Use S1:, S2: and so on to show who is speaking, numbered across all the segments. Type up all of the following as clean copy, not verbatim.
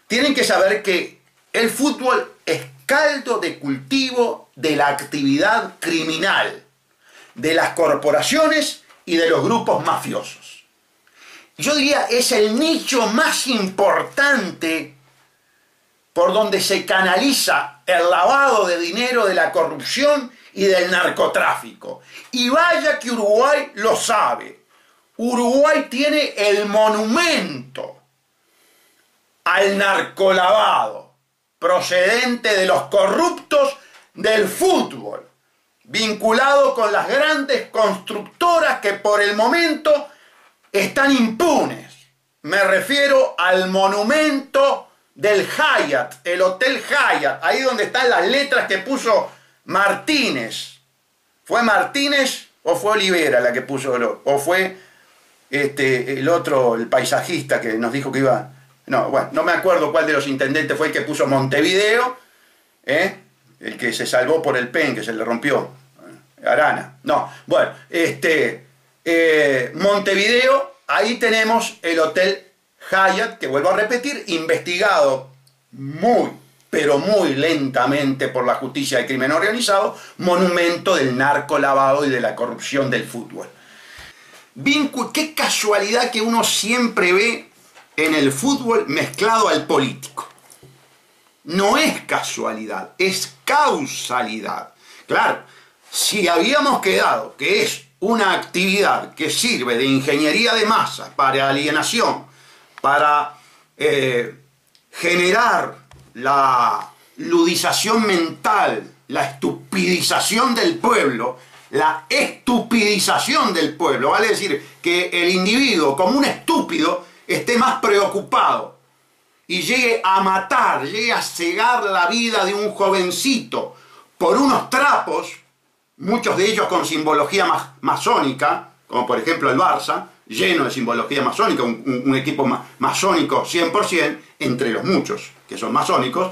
S1: tienen que saber que el fútbol es caldo de cultivo de la actividad criminal, de las corporaciones y de los grupos mafiosos. Yo diría, es el nicho más importante por donde se canaliza el lavado de dinero, de la corrupción y del narcotráfico. Y vaya que Uruguay lo sabe. Uruguay tiene el monumento al narcolavado procedente de los corruptos del fútbol, vinculado con las grandes constructoras que por el momento están impunes. Me refiero al monumento del Hyatt, el Hotel Hyatt, ahí donde están las letras que puso Martínez. ¿Fue Martínez o fue Olivera la que puso, o fue el otro, el paisajista que nos dijo que iba? No, bueno, no me acuerdo cuál de los intendentes fue el que puso Montevideo, el que se salvó por el PEN, que se le rompió. Arana. No, bueno, Montevideo, ahí tenemos el Hotel Hyatt, que vuelvo a repetir, investigado muy, pero muy lentamente por la justicia del crimen organizado, monumento del narcolavado y de la corrupción del fútbol. Qué casualidad que uno siempre ve en el fútbol mezclado al político. No es casualidad, es causalidad. Claro, si habíamos quedado que es una actividad que sirve de ingeniería de masas para alienación, para generar la ludización mental, la estupidización del pueblo, la estupidización del pueblo, vale decir que el individuo como un estúpido esté más preocupado y llegue a matar, llegue a cegar la vida de un jovencito por unos trapos, muchos de ellos con simbología masónica, como por ejemplo el Barça, lleno de simbología masónica, un equipo masónico 100%, entre los muchos que son masónicos,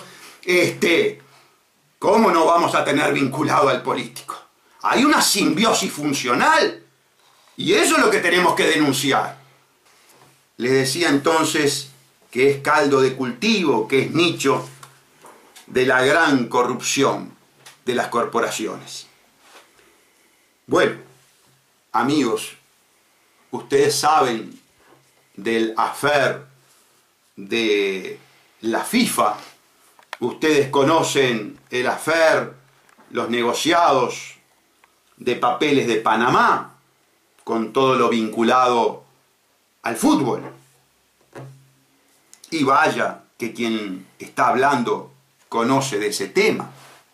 S1: ¿cómo no vamos a tener vinculado al político? Hay una simbiosis funcional y eso es lo que tenemos que denunciar. Les decía entonces que es caldo de cultivo, que es nicho de la gran corrupción de las corporaciones. Bueno, amigos, ustedes saben del affair de la FIFA, ustedes conocen el affair, los negociados de papeles de Panamá, con todo lo vinculado al fútbol. Y vaya que quien está hablando conoce de ese tema.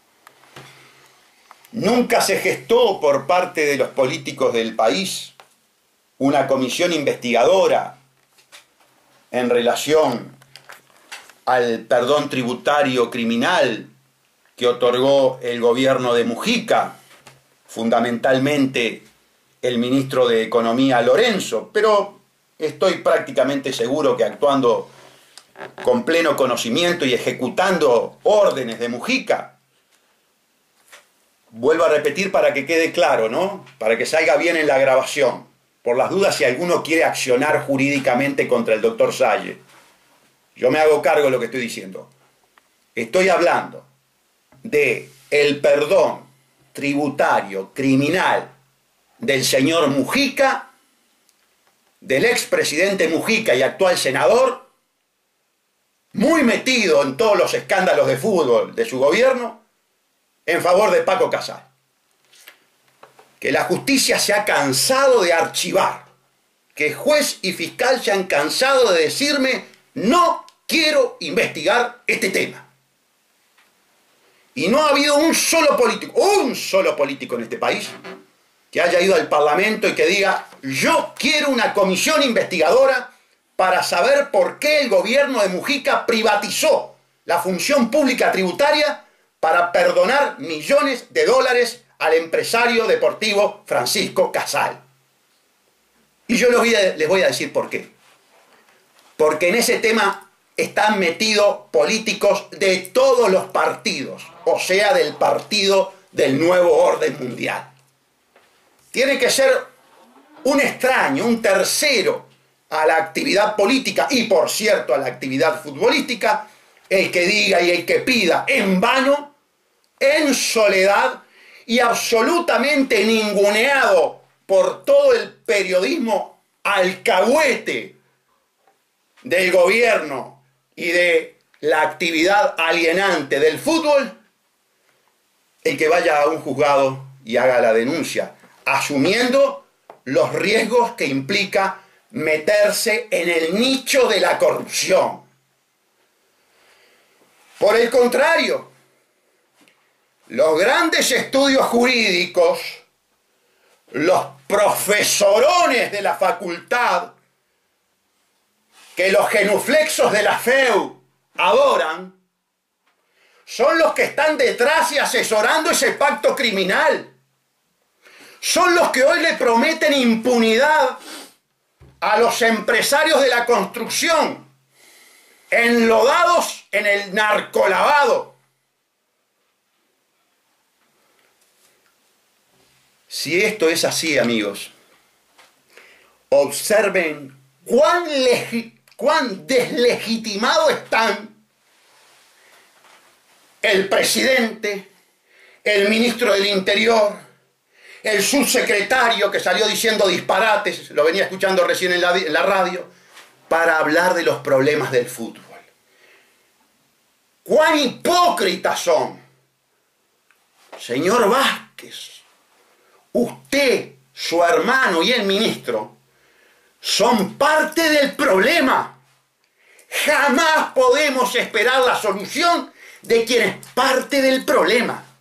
S1: Nunca se gestó por parte de los políticos del país una comisión investigadora en relación al perdón tributario criminal que otorgó el gobierno de Mujica, fundamentalmente el ministro de Economía Lorenzo, pero estoy prácticamente seguro que actuando con pleno conocimiento y ejecutando órdenes de Mujica. Vuelvo a repetir para que quede claro, ¿no? Para que salga bien en la grabación, por las dudas si alguno quiere accionar jurídicamente contra el doctor Salle. Yo me hago cargo de lo que estoy diciendo. Estoy hablando de el perdón tributario criminal del señor Mujica, del expresidente Mujica y actual senador, muy metido en todos los escándalos de fútbol de su gobierno, en favor de Paco Casal. Que la justicia se ha cansado de archivar, que juez y fiscal se han cansado de decirme no quiero investigar este tema. Y no ha habido un solo político en este país que haya ido al Parlamento y que diga yo quiero una comisión investigadora para saber por qué el gobierno de Mujica privatizó la función pública tributaria para perdonar millones de dólares al empresario deportivo Francisco Casal. Y yo les voy a decir por qué. Porque en ese tema están metidos políticos de todos los partidos, o sea, del partido del nuevo orden mundial. Tiene que ser un extraño, un tercero, a la actividad política y, por cierto, a la actividad futbolística, el que diga y el que pida en vano, en soledad y absolutamente ninguneado por todo el periodismo alcahuete del gobierno y de la actividad alienante del fútbol, el que vaya a un juzgado y haga la denuncia, asumiendo los riesgos que implica meterse en el nicho de la corrupción. Por el contrario, los grandes estudios jurídicos, los profesorones de la facultad, que los genuflexos de la FEU adoran, son los que están detrás y asesorando ese pacto criminal. Son los que hoy le prometen impunidad a los empresarios de la construcción, enlodados en el narcolavado. Si esto es así, amigos, observen cuán deslegitimado están el presidente, el ministro del Interior, el subsecretario que salió diciendo disparates, lo venía escuchando recién en la radio, para hablar de los problemas del fútbol. ¡Cuán hipócritas son! Señor Vázquez, usted, su hermano y el ministro son parte del problema. Jamás podemos esperar la solución de quien es parte del problema.